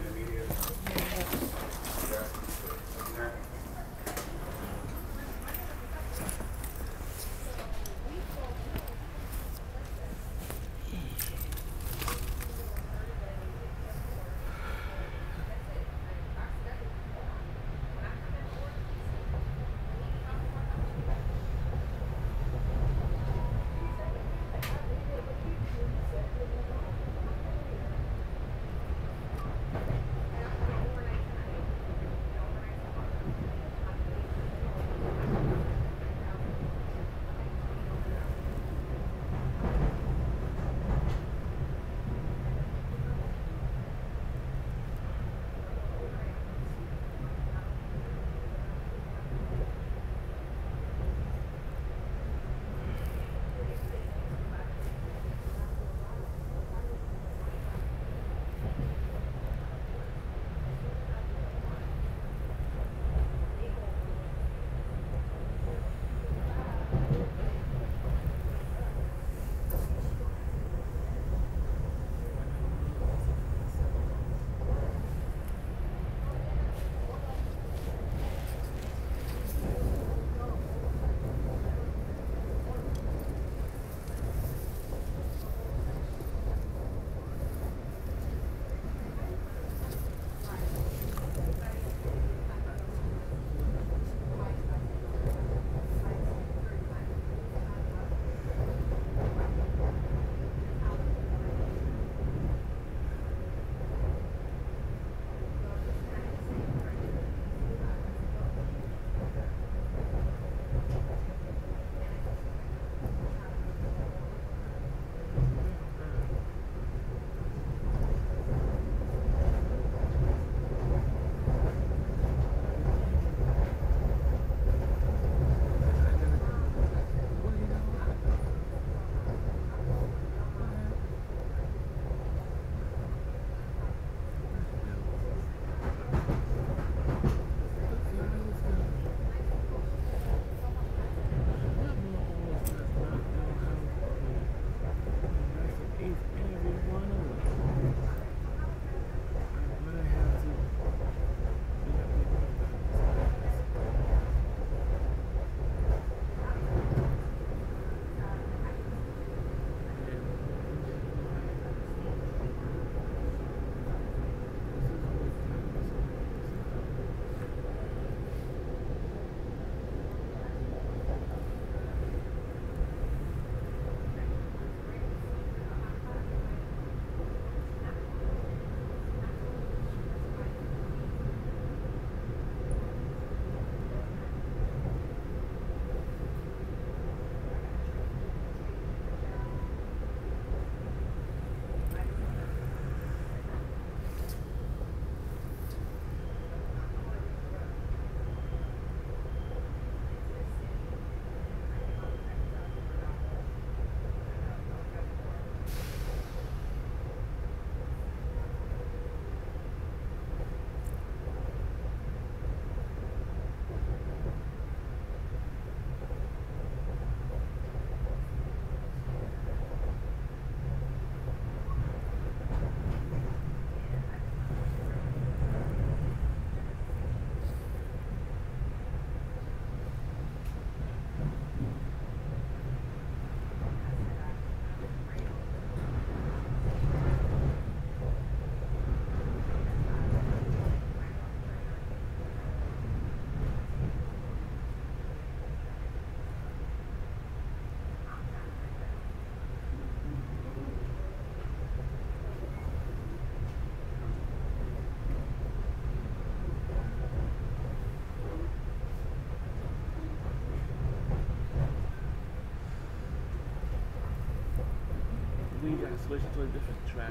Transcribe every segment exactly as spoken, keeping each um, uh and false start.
we gotta switch to a different track.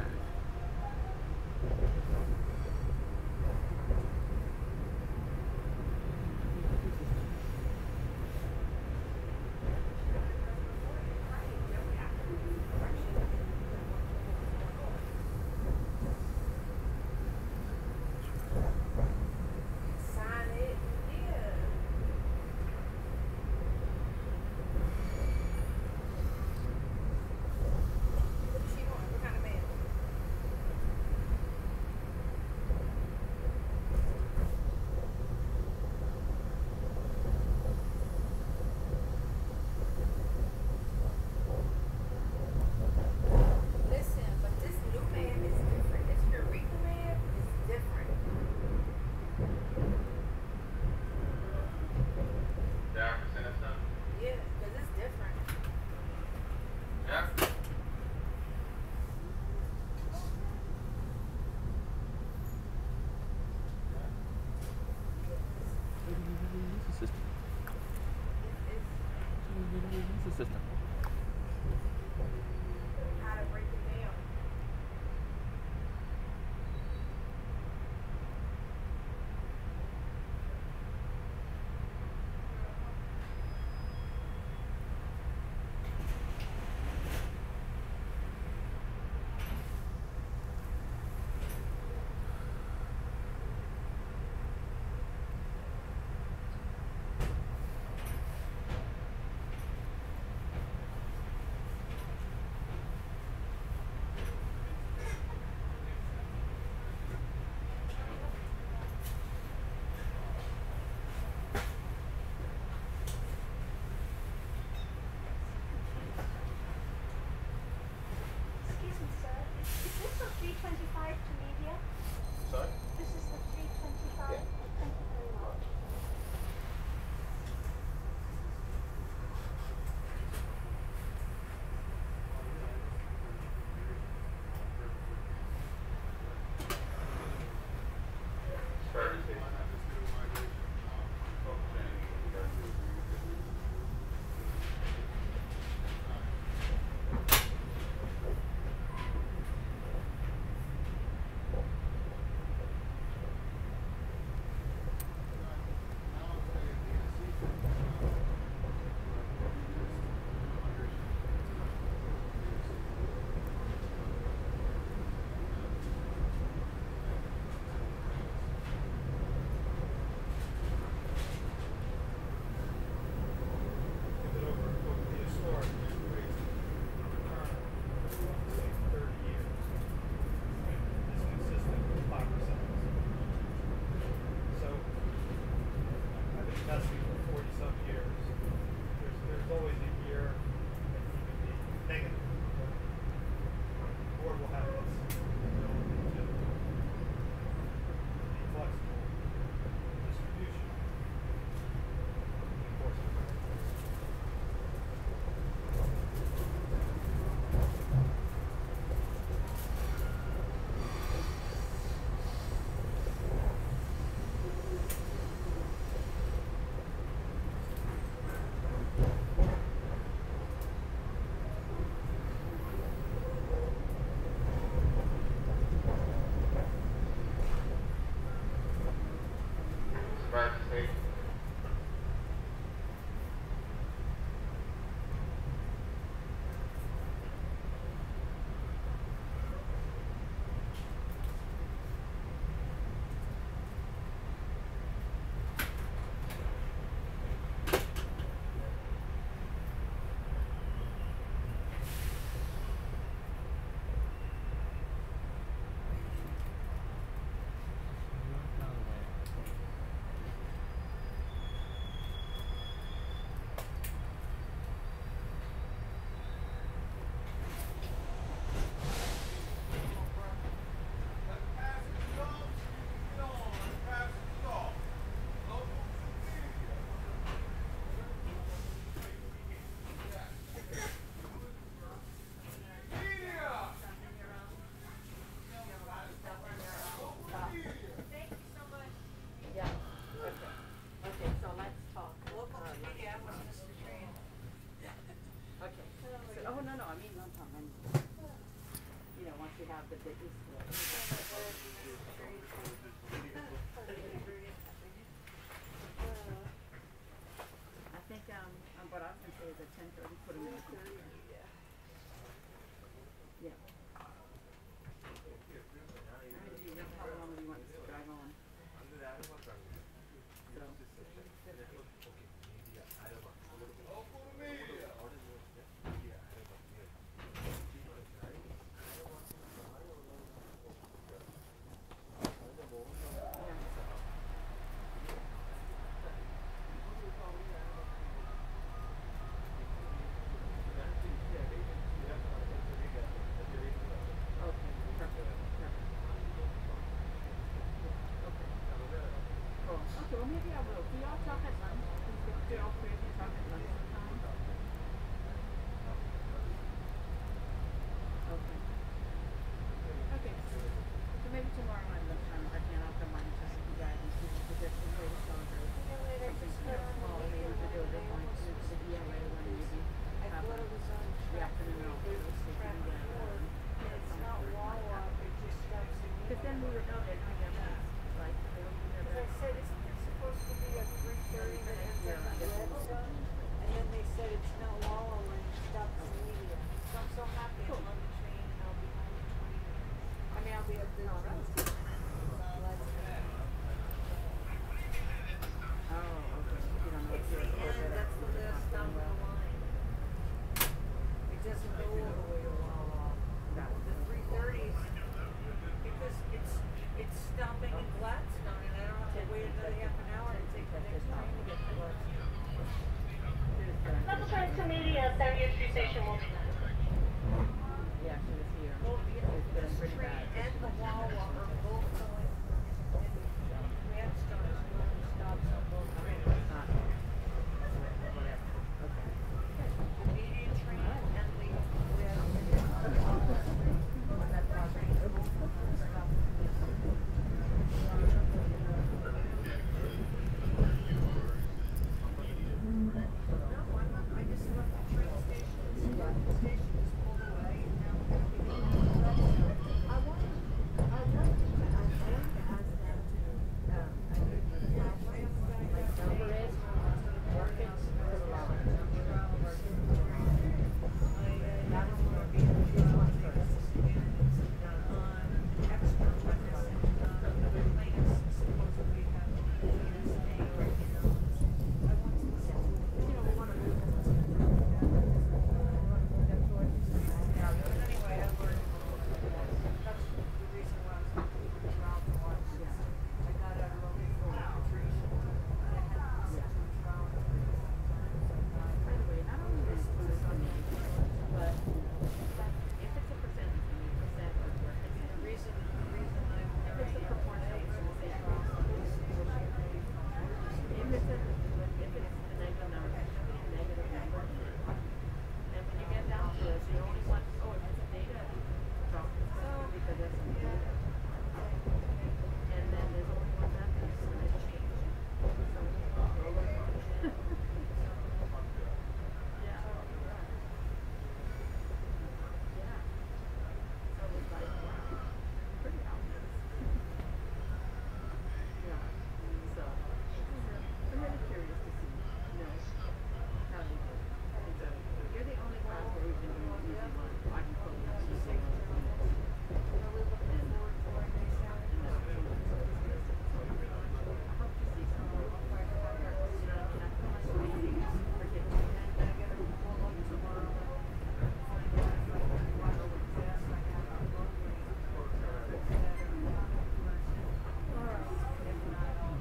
Oh, no, no, I mean, not time. You know, once you have the biggest. Uh, I think, um, um, what I was going to say is at ten thirty, put them in the car. Yeah. How long do you want this to drive on? So. Okay, well maybe I will. Do y'all talk at lunch? Do y'all three of you talk at lunch sometime? Okay. Okay. So maybe tomorrow at lunchtime I can I'll come by and check with you guys and see if there's some way to celebrate. Something small, maybe to do with like the D L A one maybe. Have a, the afternoon off. It's not Wawa, it just starts to Because then we would know they're doing their best. Like, they don't do their As I best. said, isn't there supposed to be a three thirty that ends up in Redstone? And then they said it's not Wawa when it stops immediately. So I'm so happy I'm on the train and I'll be home in twenty minutes. I mean, I'll be at the Oh, that's good. Oh, okay. You don't know It's if the you're end, that's the last stop on the line. It doesn't go all the way to Wawa. The three thirties, because it's it's stopping in Gladstone and I don't have to wait another half an hour to take the next train to get to Gladstone. Level five to media, thirtieth Street Station will be done. Yeah, she was here. Both the, It's been this pretty train bad. and the Wawa are both going, and Redstone is going to stop on both trains. Not. Whatever. Okay. The median train and the, the, That's awesome. I just left the train station, the station is pulled away, and now we're going to be going to Redstone. I want, I want to, I want to ask them to, um, I mean, like, number it, work it, put a lot on it. That was one of the, this one first. Extra witness, the plaintiffs supposedly have a stay, you know. I want to listen to it. You know, we want to move them. Anyway, I learned, that's the reason why I was around to watch this. I got out early for arbitration, and I had to listen to the trial sometimes. By the way, not only this is this on the, but if it's a percentage, I mean, percent of work, it's The reason, the reason I'm if it's a proportion, it's the same process. If it's a, if it's a negative number, it should be a negative number. And when you get down to it, you only want, oh, if it's a data drop, because that's some data. And then there's only one method, so it's change. So, yeah. Yeah. So it's like, wow, pretty obvious. Yeah. So, I'm really curious to see, you know, how they do it. And so, you're the only class where we've been doing the easy one. I can pull it up to say, really looking forward to it. They sound and that's one of the things. I hope to see some more. You know, I mean, I feel like maybe just forget to And I gotta pull up tomorrow and find out if I can watch the test. I have to go to the All right. If not, I'll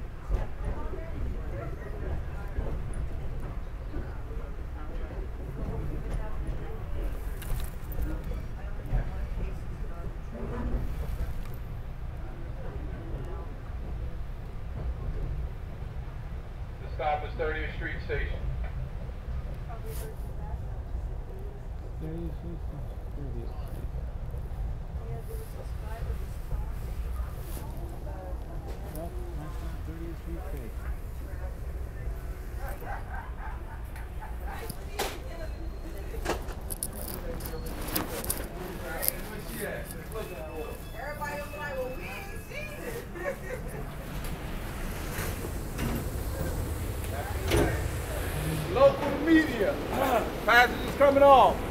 The stop is thirtieth Street Station. probably heard from that. thirtieth Street thirtieth. Yeah, there was this guy that was talking about Well, that's thirtieth Street Station. traffic. all.